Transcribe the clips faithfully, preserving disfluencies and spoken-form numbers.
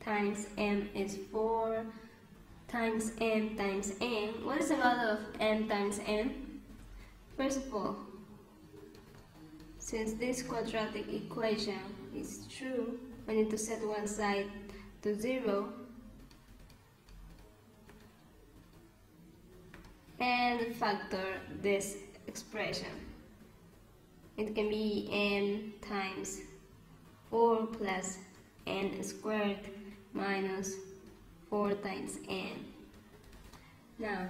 times m is four times m times n. What is the value of m times n? First of all, since this quadratic equation is true, we need to set one side to zero and factor this expression. It can be n times four plus n squared minus four times n. Now,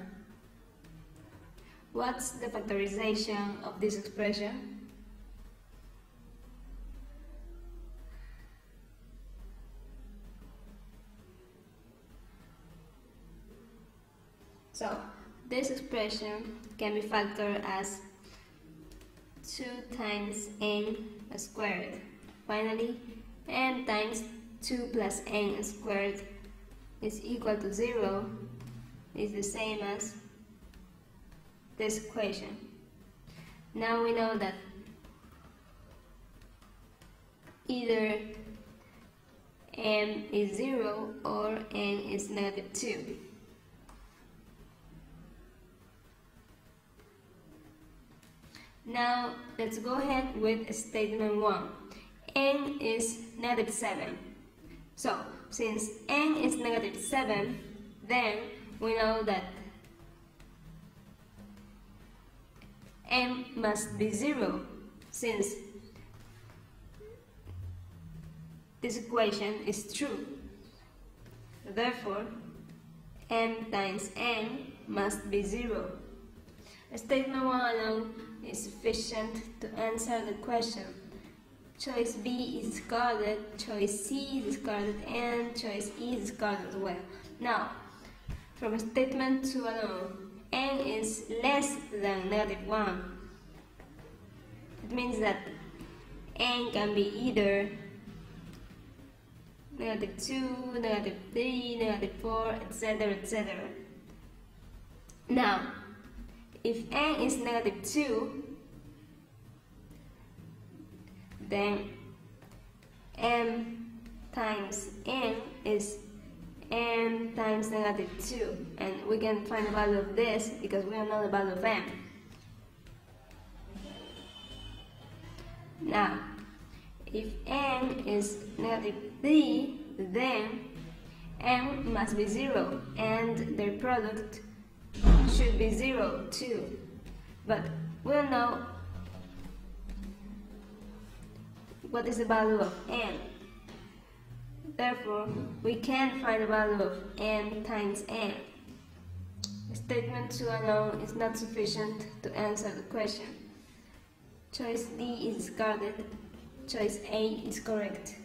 what's the factorization of this expression? So, this expression can be factored as two times n squared. Finally, n times two plus n squared is equal to zero is the same as this equation. Now we know that either m is zero or n is negative two. Now let's go ahead with statement one. N is negative seven. So since n is negative seven, then we know that m must be zero, since this equation is true. Therefore, m times n must be zero. Statement one alone is sufficient to answer the question. Choice B is discarded, choice C is discarded, and choice E is discarded as well. Now, from statement two alone, n is less than negative one. It means that n can be either negative two, negative three, negative four, et cetera, et cetera. Now, if n is negative two, then m times n is n times negative two, and we can find the value of this because we don't know the value of m. Now, if n is negative three, then m must be zero, and their product should be zero too. But we don't know what is the value of n. Therefore, we can't find the value of n times n. Statement two alone is not sufficient to answer the question. Choice D is discarded. Choice A is correct.